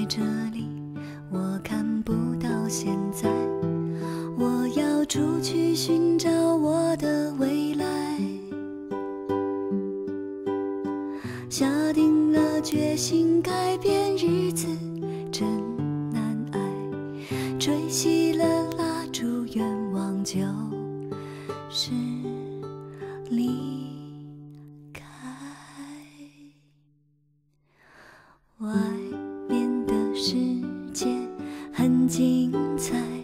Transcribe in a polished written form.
这里，我看不到现在。我要出去寻找我的未来，下定了决心改变日子，真难挨。吹熄了蜡烛，愿望就是离开。外面的世界很精彩。